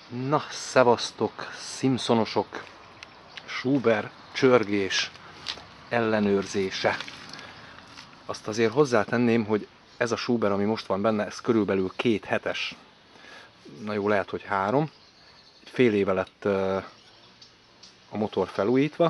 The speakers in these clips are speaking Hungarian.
Na, szevasztok, Simpsonosok, Schubert csörgés ellenőrzése. Azt azért hozzátenném, hogy ez a Schubert, ami most van benne, ez körülbelül 2 hetes. Na jó, lehet, hogy 3. Fél éve lett a motor felújítva,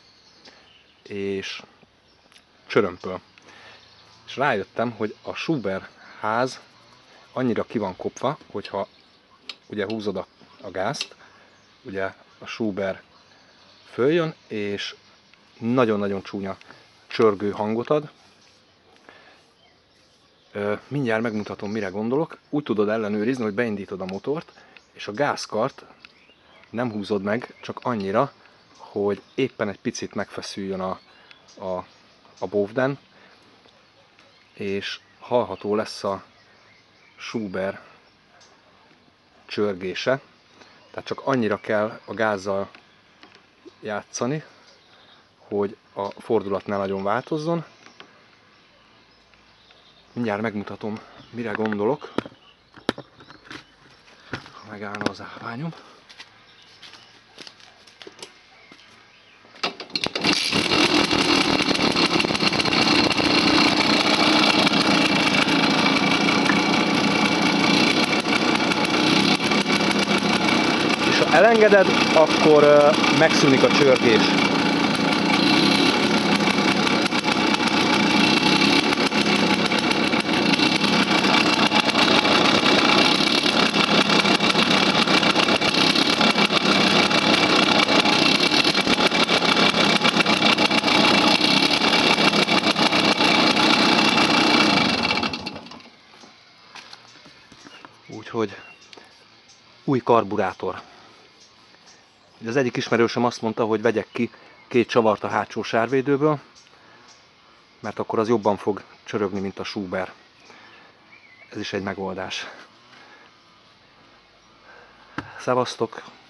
és csörömpöl. És rájöttem, hogy a Schubert ház annyira ki van kopva, hogyha ugye húzod a gázt, ugye a Schubert följön, és nagyon-nagyon csúnya csörgő hangot ad. Mindjárt megmutatom, mire gondolok. Úgy tudod ellenőrizni, hogy beindítod a motort, és a gázkart nem húzod meg, csak annyira, hogy éppen egy picit megfeszüljön a bóvden, és hallható lesz a Schubert csörgése. Tehát csak annyira kell a gázzal játszani, hogy a fordulat ne nagyon változzon. Mindjárt megmutatom, mire gondolok, ha megállna az állványom. És ha elengeded, akkor megszűnik a csörgés. Úgyhogy új karburátor. Az egyik ismerősöm azt mondta, hogy vegyek ki 2 csavart a hátsó sárvédőből, mert akkor az jobban fog csörögni, mint a Schubert. Ez is egy megoldás. Szevasztok!